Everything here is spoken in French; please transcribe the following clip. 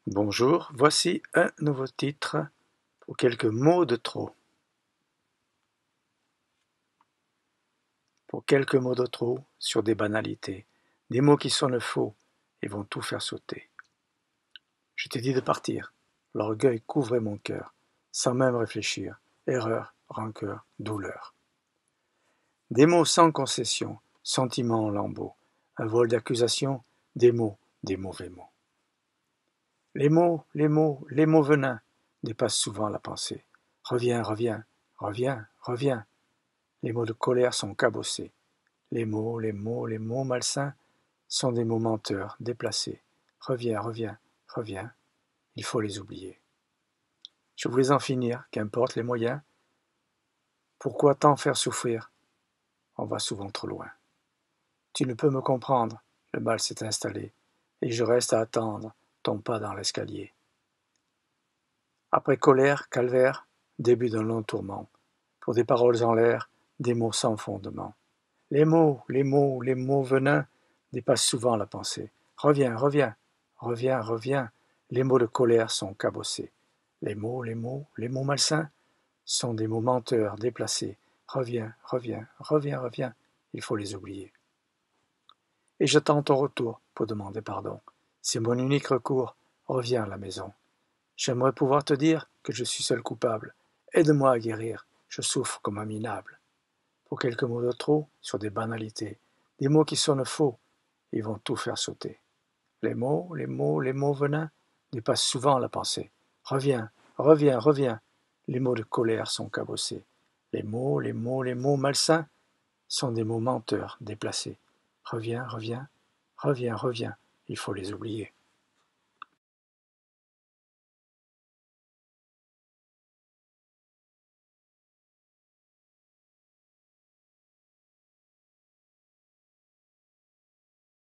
Bonjour, voici un nouveau titre pour quelques mots de trop. Pour quelques mots de trop sur des banalités, des mots qui sonnent faux et vont tout faire sauter. Je t'ai dit de partir, l'orgueil couvrait mon cœur, sans même réfléchir, erreur, rancœur, douleur. Des mots sans concession, sentiments en lambeaux, un vol d'accusation, des mots, des mauvais mots. Les mots, les mots, les mots venins dépassent souvent la pensée. Reviens, reviens, reviens, reviens. Les mots de colère sont cabossés. Les mots, les mots, les mots malsains sont des mots menteurs, déplacés. Reviens, reviens, reviens. Il faut les oublier. Je voulais en finir, qu'importe les moyens. Pourquoi tant faire souffrir? On va souvent trop loin. Tu ne peux me comprendre, le mal s'est installé, et je reste à attendre ton pas dans l'escalier. Après colère, calvaire, début d'un long tourment. Pour des paroles en l'air, des mots sans fondement. Les mots, les mots, les mots venins dépassent souvent la pensée. Reviens, reviens, reviens, reviens. Les mots de colère sont cabossés. Les mots, les mots, les mots malsains sont des mots menteurs, déplacés. Reviens, reviens, reviens, reviens. Il faut les oublier. Et j'attends ton retour pour demander pardon. C'est mon unique recours. Reviens à la maison. J'aimerais pouvoir te dire que je suis seul coupable. Aide-moi à guérir. Je souffre comme un minable. Pour quelques mots de trop sur des banalités, des mots qui sonnent faux, ils vont tout faire sauter. Les mots, les mots, les mots venins dépassent souvent la pensée. Reviens, reviens, reviens. Les mots de colère sont cabossés. Les mots, les mots, les mots malsains sont des mots menteurs, déplacés. Reviens, reviens, reviens, reviens. Il faut les oublier.